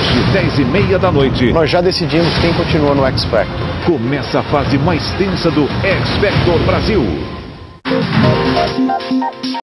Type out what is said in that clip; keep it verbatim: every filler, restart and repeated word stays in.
Hoje, dez e meia da noite, nós já decidimos quem continua no X Factor. Começa a fase mais tensa do X Factor Brasil.